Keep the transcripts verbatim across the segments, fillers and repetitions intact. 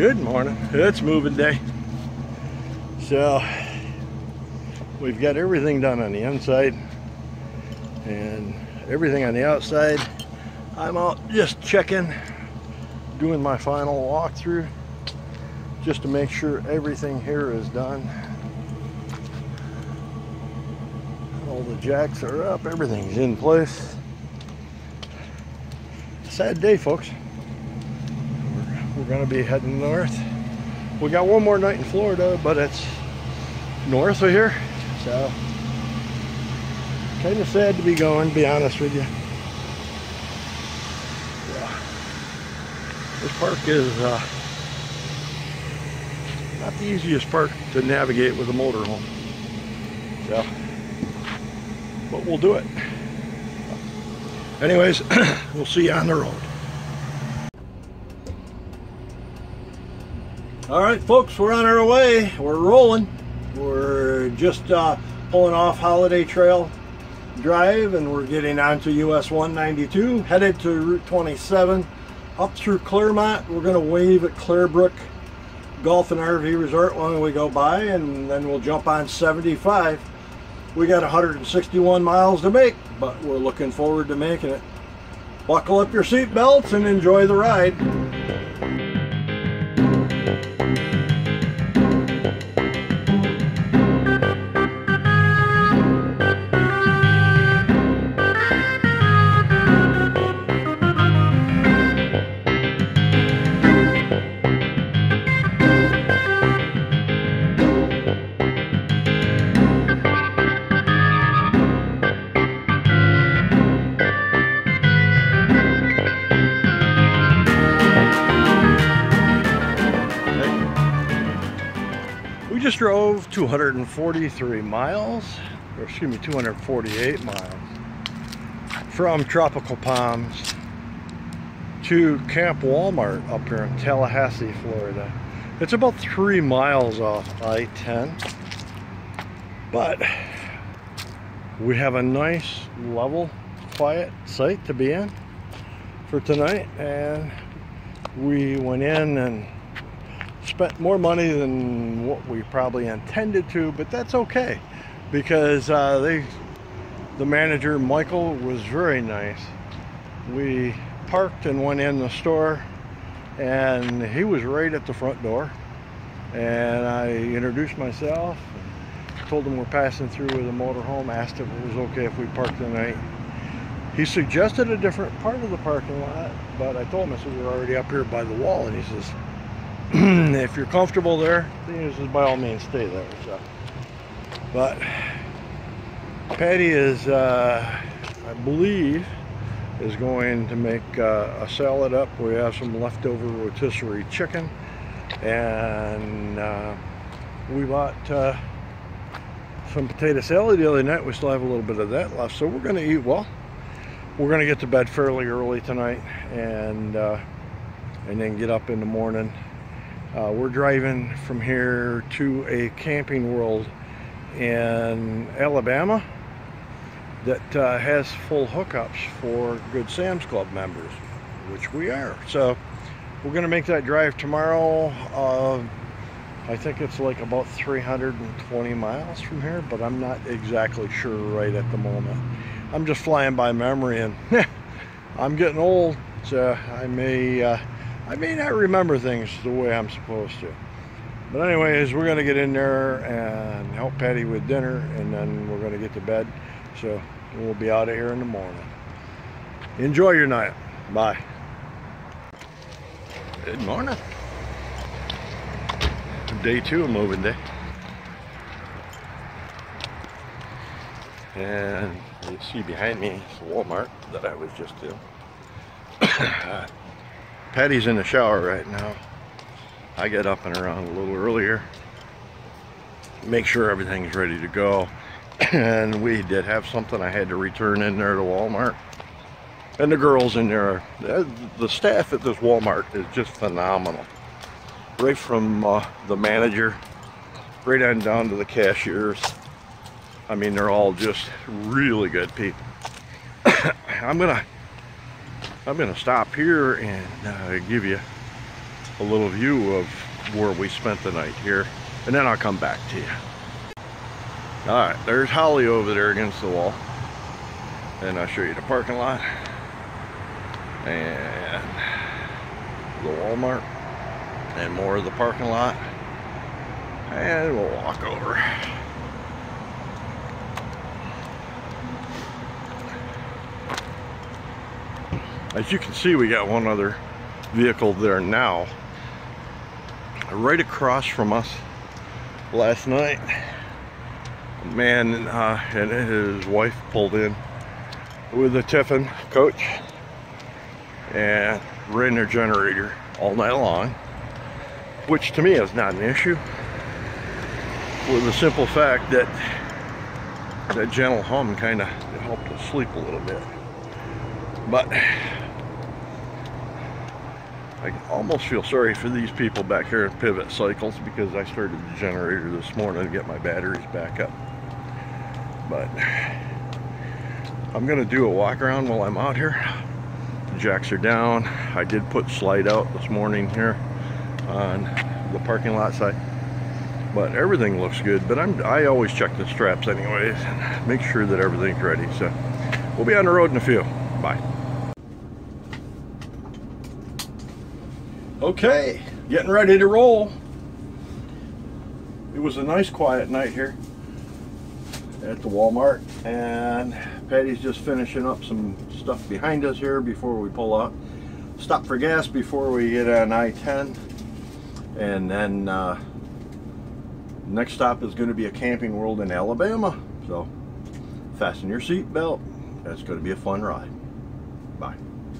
Good morning. It's moving day. So we've got everything done on the inside and everything on the outside. I'm out just checking, doing my final walkthrough just to make sure everything here is done. All the jacks are up, everything's in place. Sad day, folks. We're, we're gonna be heading north. We got one more night in Florida, but it's north of here, so kind of sad to be going, to be honest with you. Yeah. This park is uh, not the easiest park to navigate with a motorhome, so, but we'll do it. Anyways, we'll see you on the road. All right, folks, we're on our way. We're rolling. We're just uh, pulling off Holiday Trail Drive, and we're getting onto U S one ninety-two, headed to Route twenty-seven, up through Clermont. We're going to wave at Clarebrook Golf and R V Resort when we go by, and then we'll jump on seventy-five. We got one hundred sixty-one miles to make, but we're looking forward to making it. Buckle up your seat belts and enjoy the ride. We just drove two hundred forty-three miles, or excuse me, two hundred forty-eight miles from Tropical Palms to Camp Walmart up here in Tallahassee, Florida. It's about three miles off I ten, but we have a nice, level, quiet site to be in for tonight, and we went in and spent more money than what we probably intended to, but that's okay, because uh, they, the manager Michael was very nice. We parked and went in the store, and he was right at the front door, and I introduced myself, and told him we're passing through with a motorhome, asked if it was okay if we parked tonight. He suggested a different part of the parking lot, but I told him, I said, we're already up here by the wall, and he says, if you're comfortable there, he says, by all means stay there. So, but Patti is, uh, I believe, is going to make uh, a salad up. We have some leftover rotisserie chicken, and uh, we bought uh, some potato salad the other night. We still have a little bit of that left, so we're going to eat well. We're going to get to bed fairly early tonight, and uh, and then get up in the morning. Uh, we're driving from here to a camping world in Alabama that uh, has full hookups for Good Sam's Club members, which we are. So we're going to make that drive tomorrow. Uh, I think it's like about three hundred twenty miles from here, but I'm not exactly sure right at the moment. I'm just flying by memory, and I'm getting old, so I may uh, I may not remember things the way I'm supposed to. But anyways, we're gonna get in there and help Patti with dinner, and then we're gonna get to bed. So we'll be out of here in the morning. Enjoy your night. Bye. Good morning. Day two of moving day. And you see behind me is Walmart that I was just in. uh, Patti's in the shower right now. I get up and around a little earlier, make sure everything's ready to go. And we did have something I had to return in there to Walmart. And the girls in there, the staff at this Walmart is just phenomenal. Right from uh, the manager, right on down to the cashiers. I mean, they're all just really good people. I'm gonna I'm gonna stop here and uh, give you a little view of where we spent the night here, and then I'll come back to you. All right, there's Holly over there against the wall, and I'll show you the parking lot and the Walmart and more of the parking lot, and we'll walk over. As you can see, we got one other vehicle there now. Right across from us last night, a man uh, and his wife pulled in with a Tiffin coach and ran their generator all night long, which to me is not an issue, with the simple fact that that gentle hum kind of helped us sleep a little bit. But I almost feel sorry for these people back here at Pivot Cycles, because I started the generator this morning to get my batteries back up. But I'm gonna do a walk around while I'm out here. The jacks are down. I did put slide out this morning here on the parking lot side, but everything looks good. But I'm I always check the straps anyways and make sure that everything's ready. So we'll be on the road in a few. Bye. Okay, getting ready to roll. It was a nice quiet night here at the Walmart, and Patty's just finishing up some stuff behind us here before we pull out. Stop for gas before we get on I ten, and then uh, next stop is going to be a Camping World in Alabama. So fasten your seat belt. It's going to be a fun ride. Bye.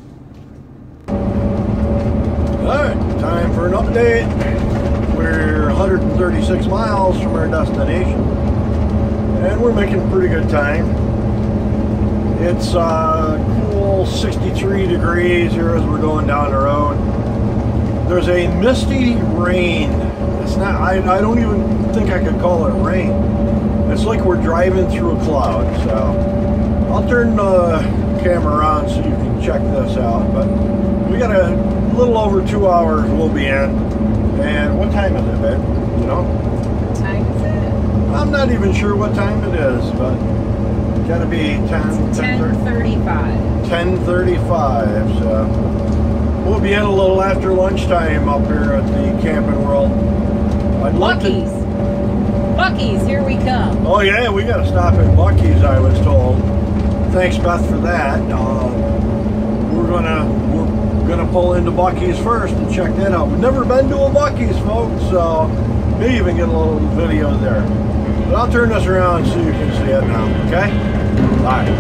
Alright, time for an update. We're one hundred thirty-six miles from our destination, and we're making pretty good time. It's uh, cool sixty-three degrees here as we're going down the road. There's a misty rain. It's not, I, I don't even think I could call it rain. It's like we're driving through a cloud. So I'll turn the camera around so you can check this out. But we got a little over two hours we'll be in. And what time is it, babe? You know? What time is it? I'm not even sure what time it is, but it's gotta be ten, ten thirty-five. ten thirty-five, so we'll be in a little after lunchtime up here at the Camping World. I'd love Buc-ee's. to... Buc-ee's, here we come. Oh yeah, we gotta stop at Buc-ee's, I was told. Thanks, Beth, for that. Uh, we're gonna we're gonna pull into Buc-ee's first and check that out. We've never been to a Buc-ee's, folks, so maybe even get a little video there. But I'll turn this around so you can see it now, okay? Bye.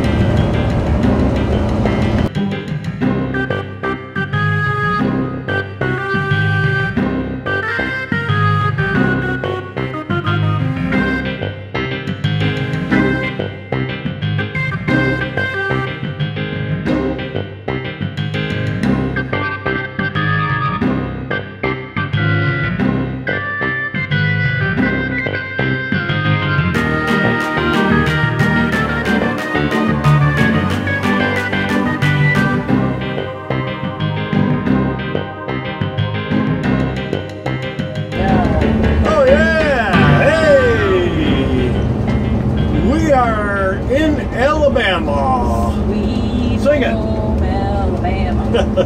Alabama. Sweet Sing it. home Alabama.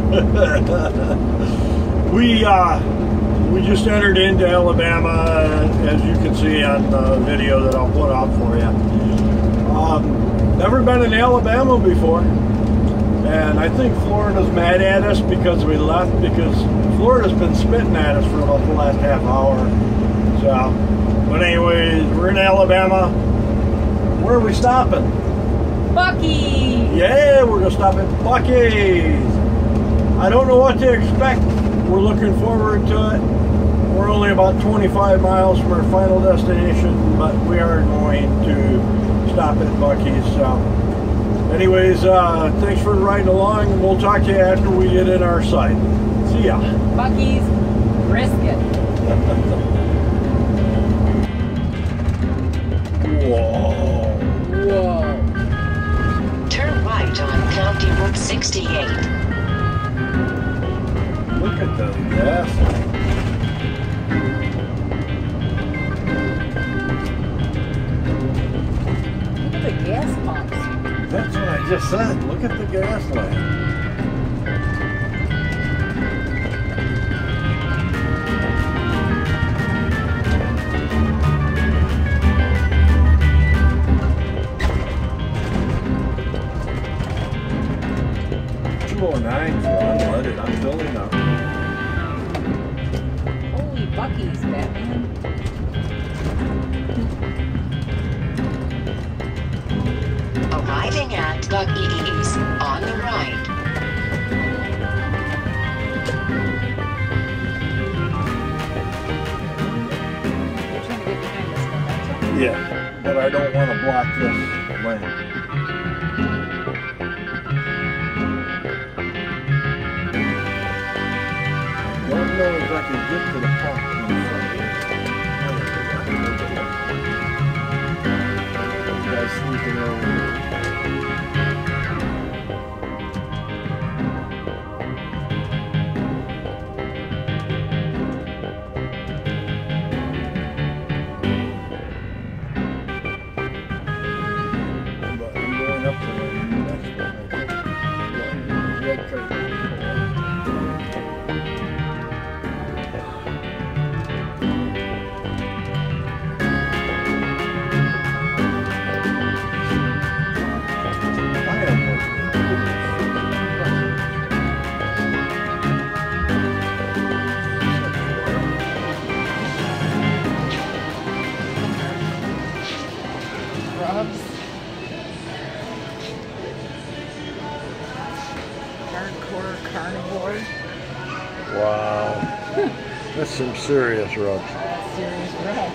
we uh, we just entered into Alabama, as you can see on the video that I'll put out for you. Um, never been in Alabama before, and I think Florida's mad at us because we left, because Florida's been spitting at us for about the last half hour. So, but anyways, we're in Alabama. Where are we stopping? Buc-ee's. Yeah, we're gonna stop at Buc-ee's. I don't know what to expect. We're looking forward to it. We're only about twenty-five miles from our final destination, but we are going to stop at Buc-ee's. So, anyways, uh, thanks for riding along, and we'll talk to you after we get in our sight. See ya. Buc-ee's brisket. Whoa. Whoa. Turn right on County Road sixty-eight. Look at the gas just said, look at the gas line. two oh nine for unleaded. I'm building up. Holy Bucky's, Batman. Arriving at Bucky's on the right. You're trying to get behind this momentum? Yeah, but I don't want to block this lane. I don't know if I can get to the park in front of you. Guys sneaking over here. But I'm going up to the next one, I think. Red curtain. Hardcore carnivore. Wow. That's some serious rubs. That's serious rub.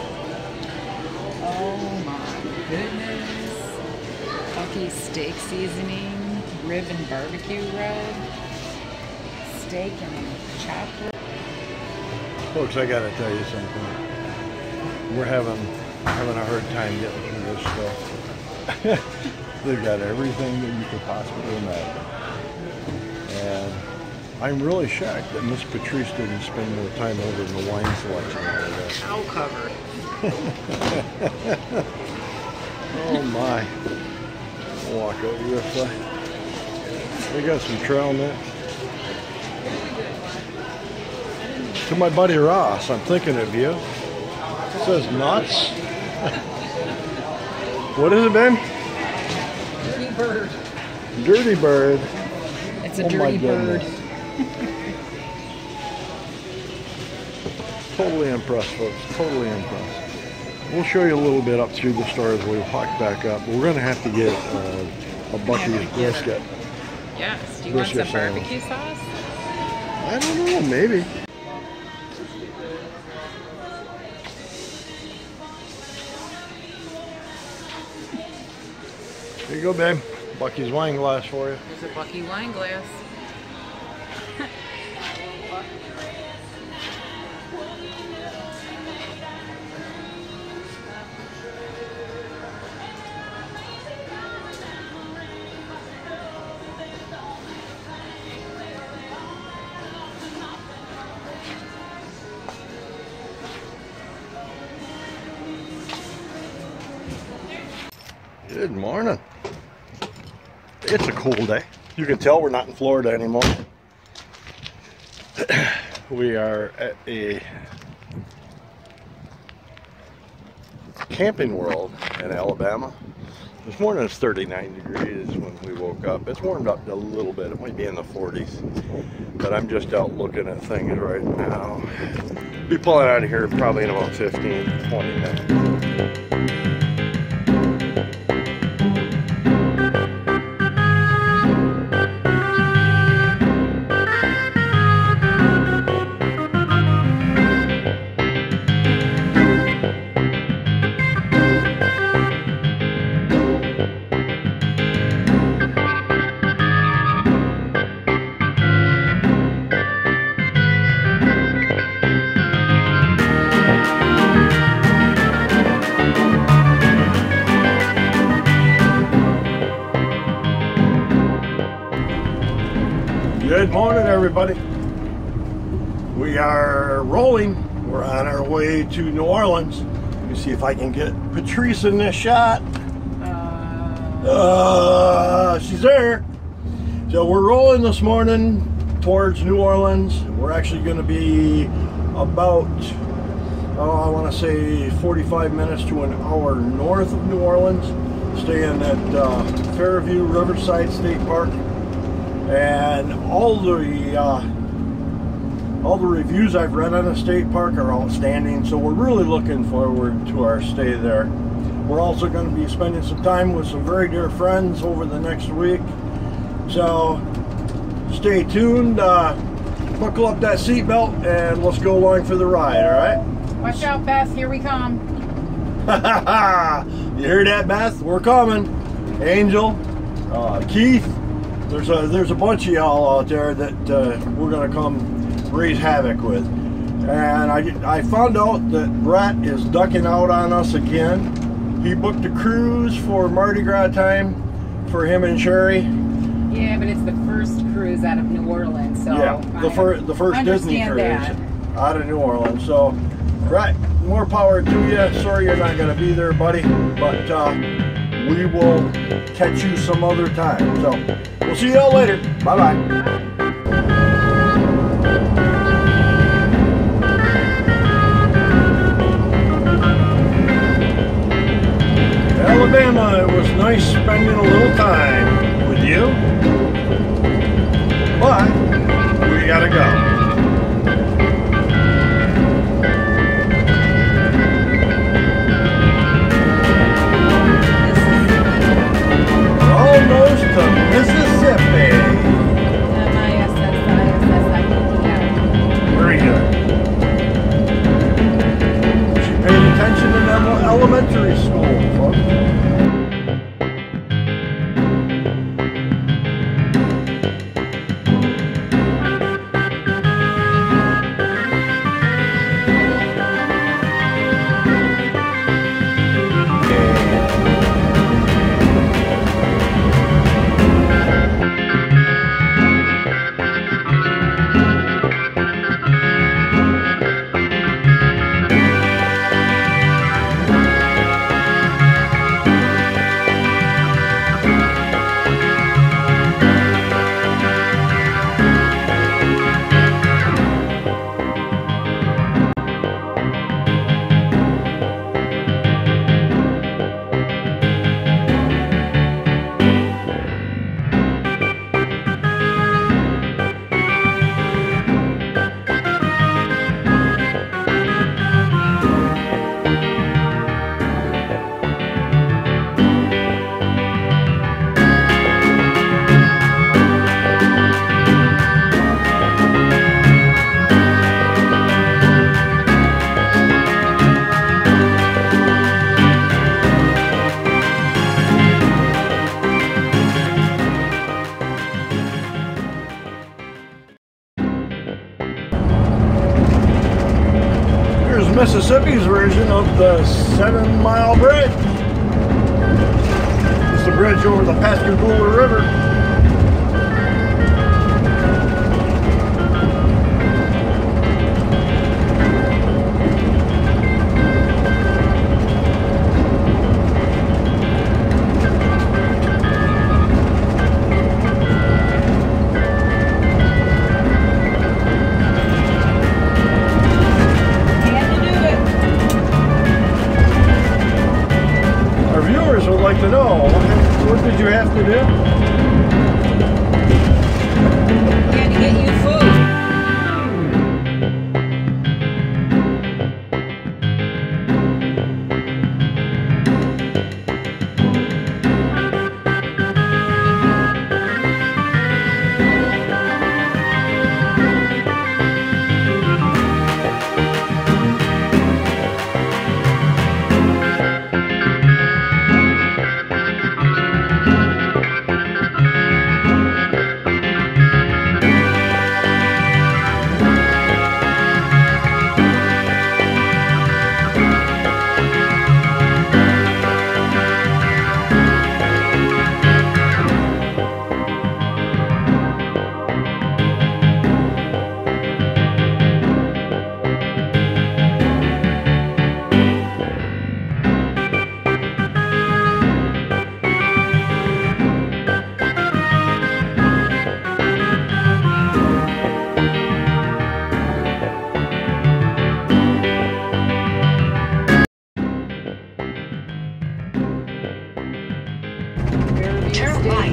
Oh my goodness. Bucky's steak seasoning, rib and barbecue rub, steak and chopped rib. Folks, I gotta tell you something. We're having having a hard time getting through this stuff. They've got everything that you could possibly imagine. And I'm really shocked that Miss Patrice didn't spend more time over in the wine selection area. Cow covered. Oh my. I'll walk over this way. We got some trail mix. To my buddy Ross, I'm thinking of you. It says nuts. What is it, babe? Dirty bird. Dirty bird. It's a Oh my dirty bird. goodness. Totally impressed, folks. Totally impressed. We'll show you a little bit up through the store as we walk back up. We're going to have to get uh, a Bucky's brisket. Yes. Do you want some Brisket sandwich. barbecue sauce? I don't know, maybe. Here you go, babe. Bucky's wine glass for you. There's a Bucky wine glass. Good morning. It's a cool day. You can tell we're not in Florida anymore. We are at a camping world in Alabama. This morning it's thirty-nine degrees when we woke up. It's warmed up a little bit. It might be in the forties. But I'm just out looking at things right now. Be pulling out of here probably in about fifteen, twenty minutes. Good morning, everybody. We are rolling. We're on our way to New Orleans. Let me see if I can get Patrice in this shot. Uh, Uh, she's there. So we're rolling this morning towards New Orleans. We're actually going to be about, oh, I want to say forty-five minutes to an hour north of New Orleans, staying at uh, Fairview Riverside State Park. And all the uh, all the reviews I've read on the state park are outstanding, so we're really looking forward to our stay there. We're also going to be spending some time with some very dear friends over the next week, so stay tuned. Uh, buckle up that seatbelt and let's go along for the ride. All right? Watch out, Beth. Here we come. You hear that, Beth? We're coming. Angel, uh, Keith. There's a there's a bunch of y'all out there that uh, we're gonna come raise havoc with, and I I found out that Brett is ducking out on us again. He booked a cruise for Mardi Gras time for him and Sherry. Yeah, but it's the first cruise out of New Orleans, so yeah, the first the first Disney cruise that. out of New Orleans. So, Brett, more power to you. Sorry you're not gonna be there, buddy, but uh, we will catch you some other time. So. We'll see y'all later. Bye-bye. Alabama, it was nice spending a little time with you, but we gotta go. Almost to Mississippi. M I S S I S S I P P I. Very good. She paid attention in elementary school, folks. Mississippi's version of the Seven Mile Bridge. It's the bridge over the Pascagoula River. Would like to know, what did you have to do? We had to get you food.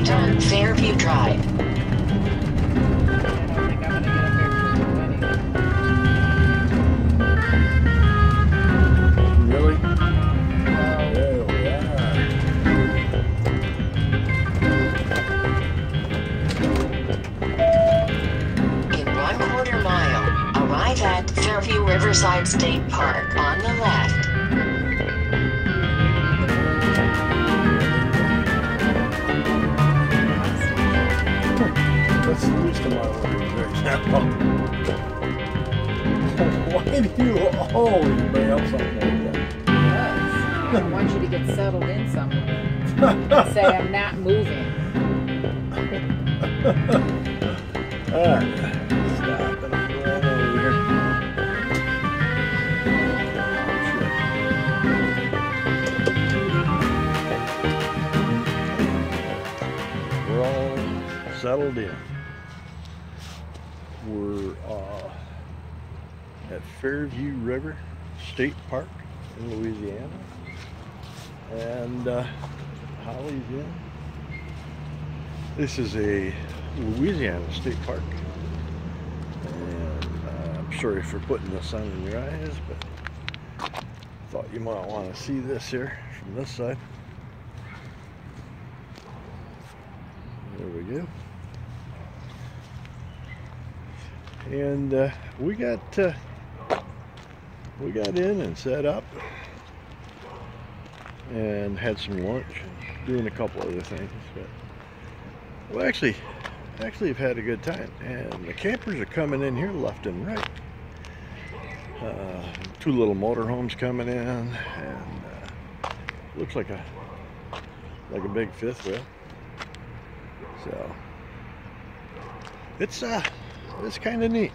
right on Fairview Drive. I don't think I'm gonna get up there for the wedding. Really? Well, There we are. In one quarter mile, arrive at Fairview Riverside State Park on the left. That's the least of my worries right now. Why do you always bring up something like yes. I want you to get settled in somewhere. that? Say I'm not moving. Alright, stop and I'm going over here. We're all settled in. We're uh, at Fairview River State Park in Louisiana, and uh, Holly's in. This is a Louisiana State Park, and uh, I'm sorry for putting the sun in your eyes, but thought you might want to see this here from this side. There we go. And uh, we got uh, we got in and set up and had some lunch and doing a couple other things, but well, actually actually have had a good time, and the campers are coming in here left and right. Uh, two little motorhomes coming in, and uh, looks like a like a big fifth wheel. So it's uh it's kind of neat.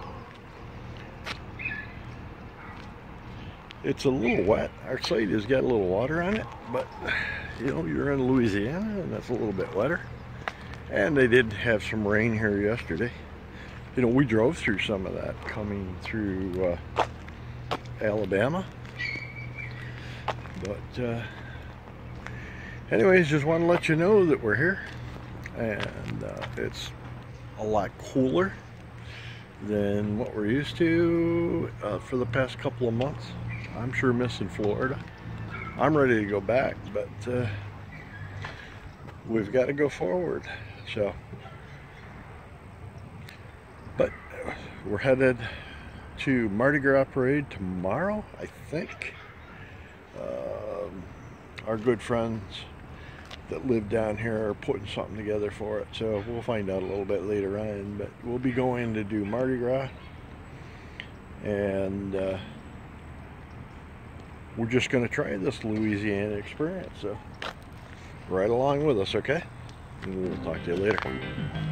It's a little wet. Our site has got a little water on it, but you know, you're in Louisiana and that's a little bit wetter. And they did have some rain here yesterday. You know, we drove through some of that coming through uh, Alabama. But uh, anyways, just want to let you know that we're here, and uh, it's a lot cooler than what we're used to uh, for the past couple of months. I'm sure missing Florida. I'm ready to go back, but uh, we've got to go forward. So, but we're headed to Mardi Gras parade tomorrow, I think. Um, our good friends that live down here are putting something together for it, so we'll find out a little bit later on. But we'll be going to do Mardi Gras, and uh, we're just going to try this Louisiana experience, so right along with us, okay? And we'll talk to you later.